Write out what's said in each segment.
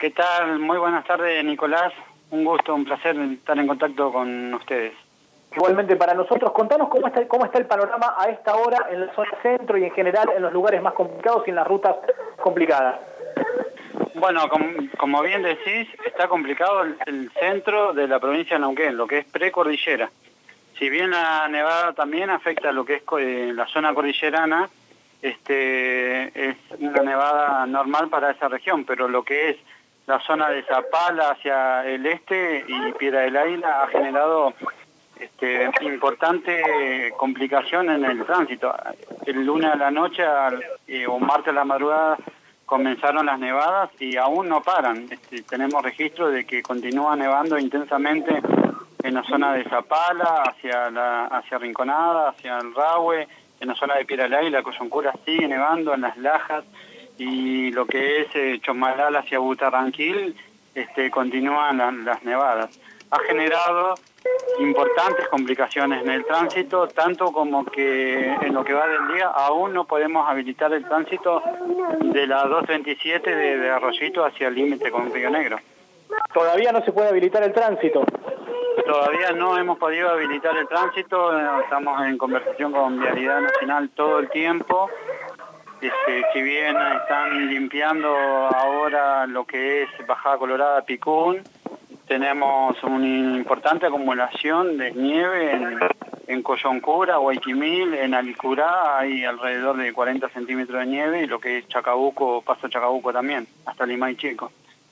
¿Qué tal? Muy buenas tardes, Nicolás. Un gusto, un placer estar en contacto con ustedes. Igualmente para nosotros, contanos cómo está el panorama a esta hora en la zona centro y en general en los lugares más complicados y en las rutas complicadas. Bueno, como bien decís, está complicado el centro de la provincia de Neuquén, lo que es precordillera. Si bien la nevada también afecta lo que es la zona cordillerana, es una nevada normal para esa región, pero lo que es la zona de Zapala hacia el este y Piedra del Águila ha generado importante complicación en el tránsito. El lunes a la noche o martes a la madrugada comenzaron las nevadas y aún no paran. Tenemos registro de que continúa nevando intensamente en la zona de Zapala, hacia Rinconada, hacia el Rahue, en la zona de Piedra del Águila, Coyoncura sigue nevando, en Las Lajas, y lo que es Chomalal hacia Butarranquil, continúan las nevadas. Ha generado importantes complicaciones en el tránsito, tanto como que en lo que va del día aún no podemos habilitar el tránsito de la 237 de Arroyito hacia el límite con Río Negro. ¿Todavía no se puede habilitar el tránsito? Todavía no hemos podido habilitar el tránsito, estamos en conversación con Vialidad Nacional todo el tiempo. Si bien están limpiando ahora lo que es Bajada Colorada, Picún, tenemos una importante acumulación de nieve en Coyoncura, Guayquimil, en Alicurá hay alrededor de 40 centímetros de nieve, y lo que es Chacabuco, Paso Chacabuco también, hasta Limay Chico.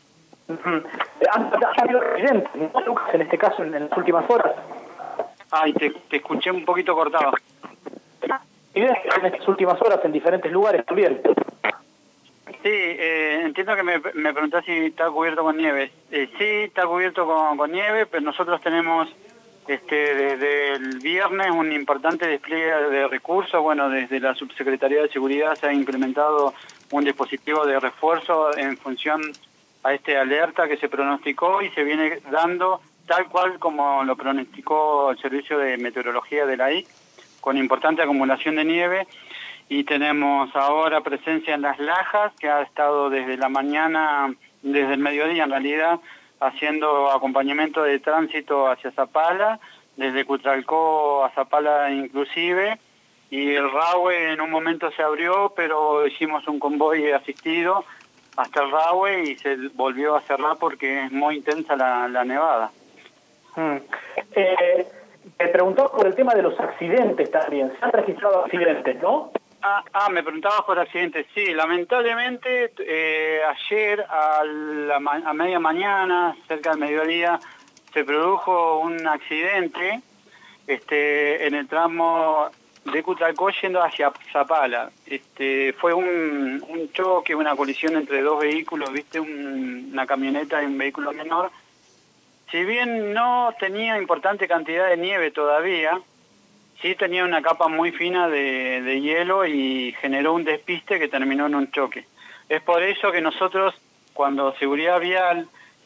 ¿Ha habido accidentes, ¿no, Lucas, en este caso, en las últimas horas? Ay, te escuché un poquito cortado. En estas últimas horas en diferentes lugares también. Sí, entiendo que me preguntás si está cubierto con nieve. Sí, está cubierto con nieve, pero nosotros tenemos desde el viernes un importante despliegue de recursos. Bueno, desde la Subsecretaría de Seguridad se ha implementado un dispositivo de refuerzo en función a alerta que se pronosticó y se viene dando tal cual como lo pronosticó el Servicio de Meteorología de la IC, con importante acumulación de nieve. Y tenemos ahora presencia en Las Lajas, que ha estado desde la mañana, desde el mediodía en realidad, haciendo acompañamiento de tránsito hacia Zapala, desde Cutralcó a Zapala inclusive, y el Rahue en un momento se abrió, pero hicimos un convoy asistido hasta el Rahue y se volvió a cerrar porque es muy intensa la nevada. Me preguntó por el tema de los accidentes también. Se han registrado accidentes, ¿no? Me preguntabas por accidentes. Sí, lamentablemente ayer a media mañana, cerca del mediodía, se produjo un accidente en el tramo de Cutralcó yendo hacia Zapala. Fue un choque, una colisión entre dos vehículos, una camioneta y un vehículo menor. Si bien no tenía importante cantidad de nieve todavía, sí tenía una capa muy fina de hielo y generó un despiste que terminó en un choque. Es por eso que nosotros, cuando Seguridad Vial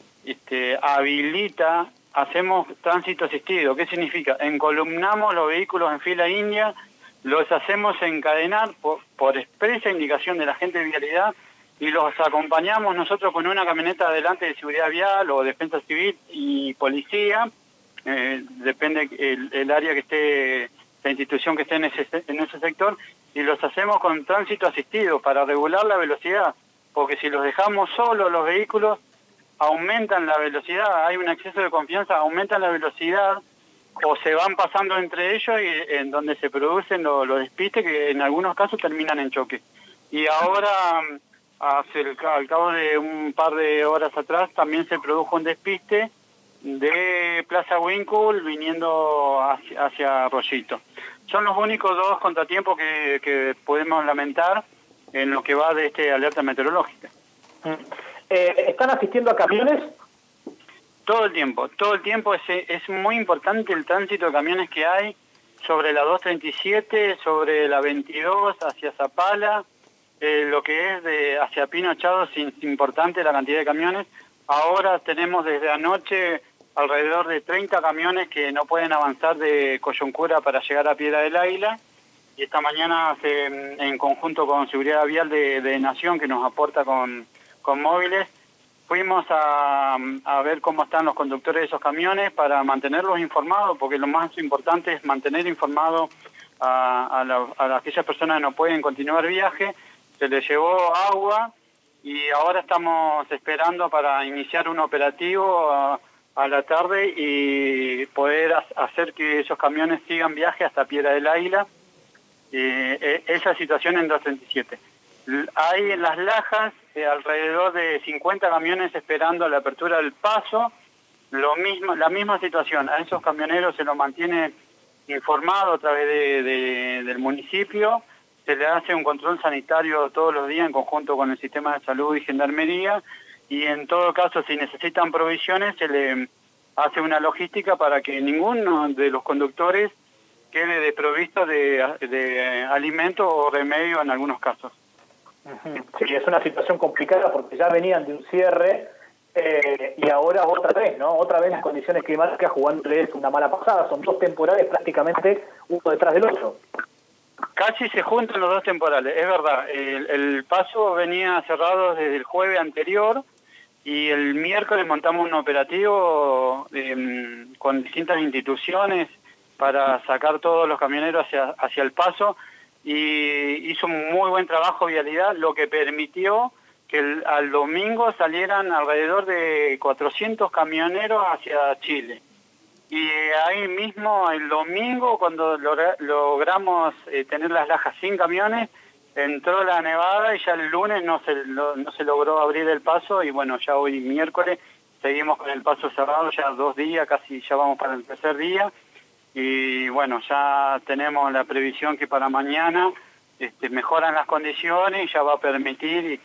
habilita, hacemos tránsito asistido. ¿Qué significa? Encolumnamos los vehículos en fila india, los hacemos encadenar por expresa indicación de la gente de vialidad y los acompañamos nosotros con una camioneta adelante de Seguridad Vial o Defensa Civil y Policía, depende el área que esté, la institución que esté en ese sector, y los hacemos con tránsito asistido para regular la velocidad, porque si los dejamos solos los vehículos, aumentan la velocidad, hay un exceso de confianza, aumentan la velocidad, o se van pasando entre ellos y en donde se producen los despistes que en algunos casos terminan en choque. Y ahora, al cabo de un par de horas atrás, también se produjo un despiste de Plaza Winkle viniendo hacia Arroyito. Son los únicos dos contratiempos que podemos lamentar en lo que va de alerta meteorológica. ¿Están asistiendo a camiones? Todo el tiempo es muy importante el tránsito de camiones que hay sobre la 237, sobre la 22 hacia Zapala, lo que es hacia Pino Echado, es importante la cantidad de camiones. Ahora tenemos desde anoche alrededor de 30 camiones que no pueden avanzar de Coyoncura para llegar a Piedra del Águila, y esta mañana en conjunto con Seguridad Vial de Nación, que nos aporta con móviles, fuimos a ver cómo están los conductores de esos camiones para mantenerlos informados, porque lo más importante es mantener informados a aquellas personas que no pueden continuar viaje. Se les llevó agua y ahora estamos esperando para iniciar un operativo a la tarde y poder hacer que esos camiones sigan viaje hasta Piedra del Águila. Esa situación en 237. Hay en Las Lajas alrededor de 50 camiones esperando la apertura del paso. La misma situación. A esos camioneros se los mantiene informado a través del municipio. Se le hace un control sanitario todos los días en conjunto con el sistema de salud y gendarmería. Y en todo caso, si necesitan provisiones, se le hace una logística para que ninguno de los conductores quede desprovisto de alimento o remedio en algunos casos. Sí, es una situación complicada porque ya venían de un cierre y ahora otra vez, ¿no? Otra vez las condiciones climáticas jugándoles una mala pasada. Son dos temporales prácticamente uno detrás del otro. Casi se juntan los dos temporales, es verdad. El paso venía cerrado desde el jueves anterior y el miércoles montamos un operativo con distintas instituciones para sacar todos los camioneros hacia el paso, y hizo un muy buen trabajo Vialidad, lo que permitió que al domingo salieran alrededor de 400 camioneros hacia Chile. Y ahí mismo el domingo, cuando logramos tener Las Lajas sin camiones, entró la nevada y ya el lunes no se logró abrir el paso, y bueno, ya hoy miércoles seguimos con el paso cerrado, ya 2 días, casi ya vamos para el 3er día. Y bueno, ya tenemos la previsión que para mañana mejoran las condiciones y ya va a permitir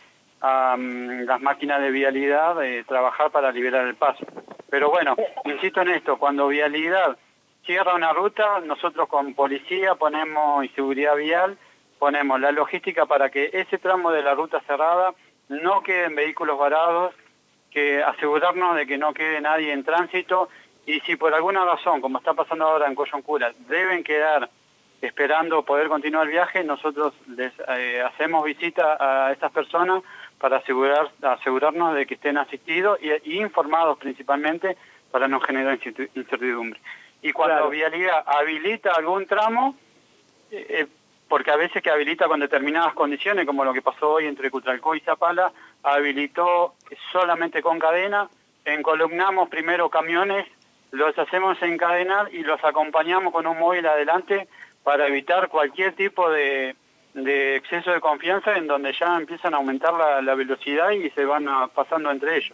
las máquinas de Vialidad trabajar para liberar el paso. Pero bueno, insisto en esto, cuando Vialidad cierra una ruta, nosotros con policía y seguridad vial ponemos la logística para que ese tramo de la ruta cerrada no queden vehículos varados, que asegurarnos de que no quede nadie en tránsito. Y si por alguna razón, como está pasando ahora en Coyoncuras, deben quedar esperando poder continuar el viaje, nosotros les hacemos visita a estas personas para asegurarnos de que estén asistidos y informados principalmente para no generar incertidumbre. Y cuando Vialidad habilita algún tramo, porque a veces que habilita con determinadas condiciones, como lo que pasó hoy entre Cutralcó y Zapala, habilitó solamente con cadena, encolumnamos primero camiones, los hacemos encadenar y los acompañamos con un móvil adelante para evitar cualquier tipo de exceso de confianza en donde ya empiezan a aumentar la velocidad y se van pasando entre ellos.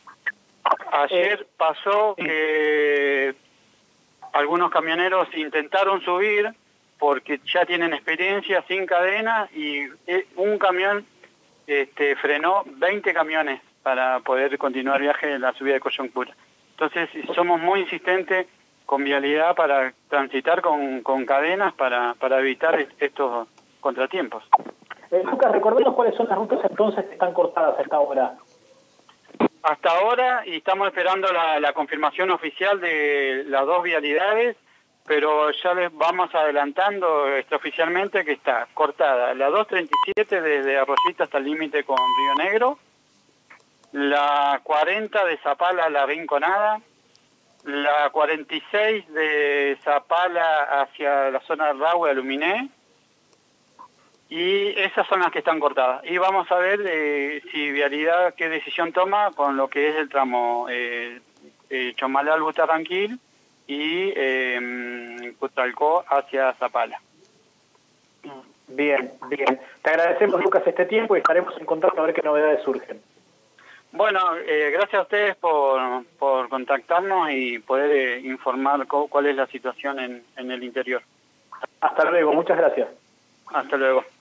Ayer pasó que algunos camioneros intentaron subir porque ya tienen experiencia sin cadena y un camión frenó 20 camiones para poder continuar viaje en la subida de Coyoncuras. Entonces somos muy insistentes con Vialidad para transitar con cadenas para evitar estos contratiempos. Lucas, recordemos cuáles son las rutas entonces que están cortadas hasta ahora. Hasta ahora, y estamos esperando la confirmación oficial de las 2 vialidades, pero ya les vamos adelantando extraoficialmente que está cortada la 237 desde Arroyito hasta el límite con Río Negro, la 40 de Zapala a La Rinconada, la 46 de Zapala hacia la zona de Rahue a Luminé, y esas son las que están cortadas. Y vamos a ver si Vialidad qué decisión toma con lo que es el tramo Chomalal-Butarranquil y Cutralcó hacia Zapala. Bien, bien. Te agradecemos, Lucas, este tiempo y estaremos en contacto a ver qué novedades surgen. Bueno, gracias a ustedes por contactarnos y poder informar cuál es la situación en el interior. Hasta luego, muchas gracias. Hasta luego.